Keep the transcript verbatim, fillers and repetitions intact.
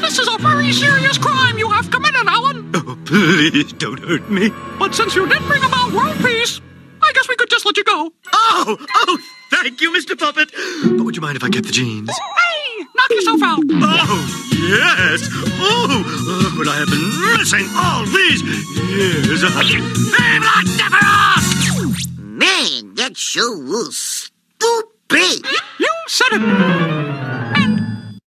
This is a very serious crime you have committed, Alan. Oh, please don't hurt me. But since you did bring about world peace, I guess we could just let you go. Oh, oh, thank you, Mister Puppet. But would you mind if I kept the jeans? Hey, knock yourself out. Oh, yes. Oh, oh what I have been missing all these years. Vive la différence!